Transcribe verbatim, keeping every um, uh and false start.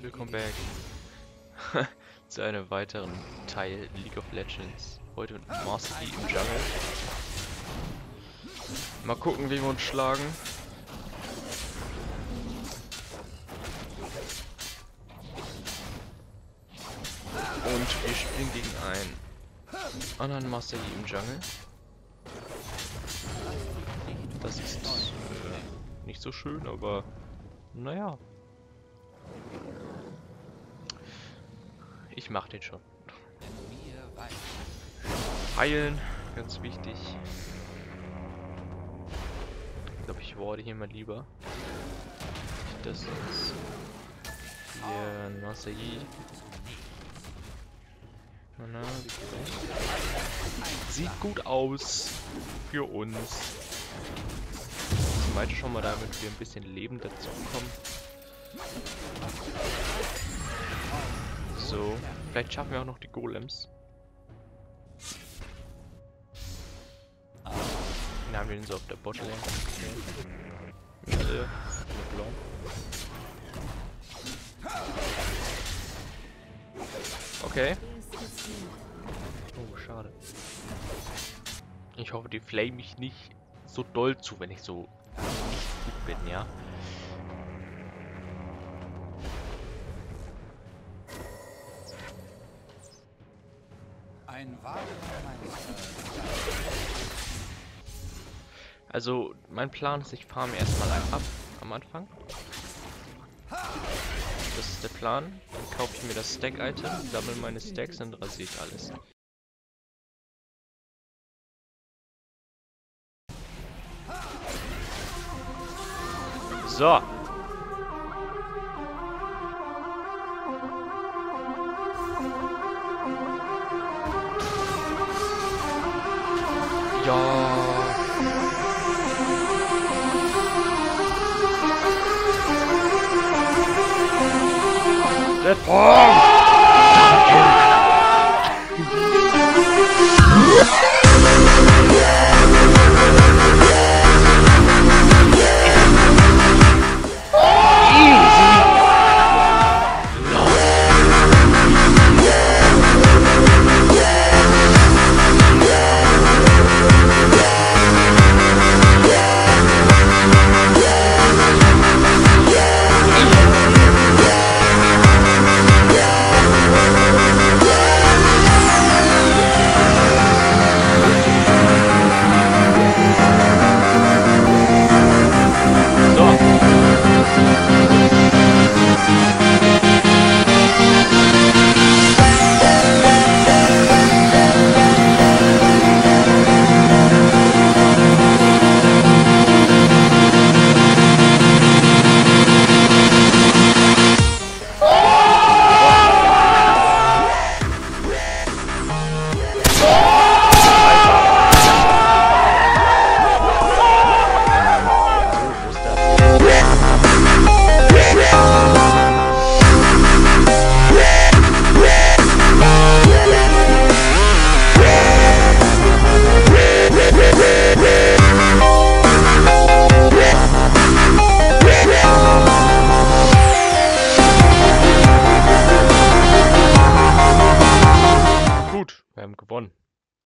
Welcome back zu einem weiteren Teil League of Legends. Heute mit Master Yi im Jungle. Mal gucken, wie wir uns schlagen. Und wir spielen gegen einen anderen Master Yi im Jungle. Das ist äh, nicht so schön, aber naja. Ich mach den schon. Heilen, ganz wichtig. Ich glaube, ich warte hier mal lieber. Das ist hier Master Yi. Na, na, wie geht's? Sieht gut aus für uns. Ich meinte schon mal, damit wir ein bisschen Leben dazu bekommen. So, vielleicht schaffen wir auch noch die Golems. Den haben wir den so auf der Botlane. Okay. Mit, äh, mit Blanc. Okay. Oh, schade. Ich hoffe, die flame mich nicht so doll zu, wenn ich so nicht gut bin, ja. Ein wahrer Meister. Also, mein Plan ist, ich farme erstmal einen ab am Anfang. Das ist der Plan. Dann kaufe ich mir das Stack-Item, sammle meine Stacks und rasiere ich alles. So. Ja. Reform! Wir haben gewonnen.